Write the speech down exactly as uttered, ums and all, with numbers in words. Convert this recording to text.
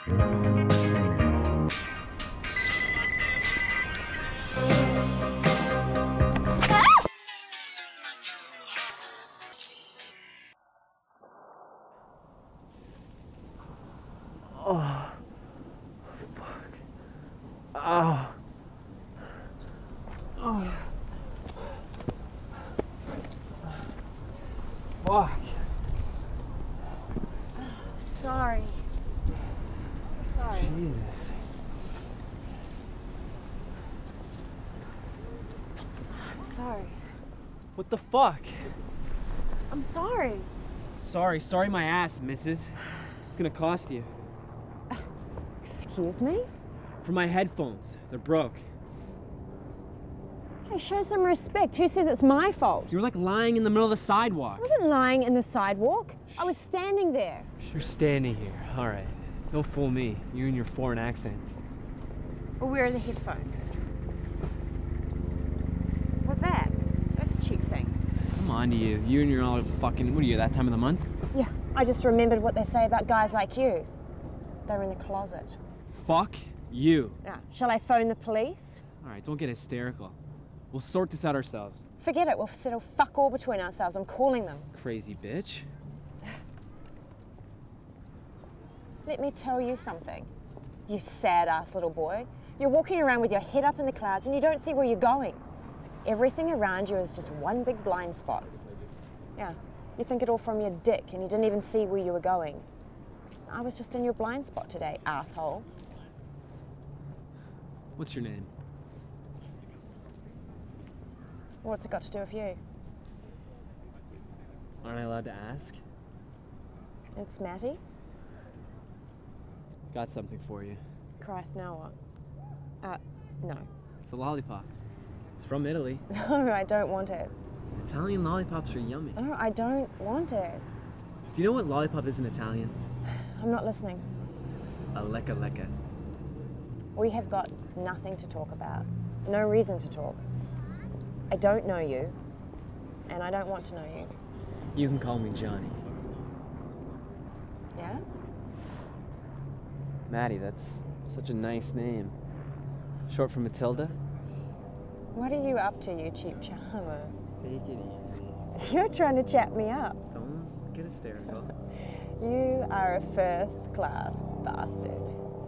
Oh, fuck. Oh. Oh. Fuck. Sorry. Sorry. Jesus. I'm sorry. What the fuck? I'm sorry. Sorry, sorry my ass, missus. It's gonna cost you. Excuse me? For my headphones. They're broke. Hey, show some respect. Who says it's my fault? You were like lying in the middle of the sidewalk. I wasn't lying in the sidewalk. I was standing there. You're standing here. All right. Don't fool me. You and your foreign accent. Well, where are the headphones? What's that? Those cheap things. Come on to you. You and your all fucking, what are you, that time of the month? Yeah, I just remembered what they say about guys like you. They're in the closet. Fuck you. Now, shall I phone the police? All right, don't get hysterical. We'll sort this out ourselves. Forget it. We'll settle fuck all between ourselves. I'm calling them. Crazy bitch. Let me tell you something, you sad-ass little boy. You're walking around with your head up in the clouds and you don't see where you're going. Everything around you is just one big blind spot. Yeah, you think it all from your dick and you didn't even see where you were going. I was just in your blind spot today, asshole. What's your name? What's it got to do with you? Aren't I allowed to ask? It's Matty. Got something for you. Christ, now what? Uh, no. It's a lollipop. It's from Italy. No, I don't want it. Italian lollipops are yummy. No, I don't want it. Do you know what lollipop is in Italian? I'm not listening. A lecca lecca. We have got nothing to talk about. No reason to talk. I don't know you, and I don't want to know you. You can call me Johnny. Yeah? Maddie, that's such a nice name. Short for Matilda? What are you up to, you cheap charmer? Take it easy. You're trying to chat me up. Don't get hysterical. You are a first-class bastard.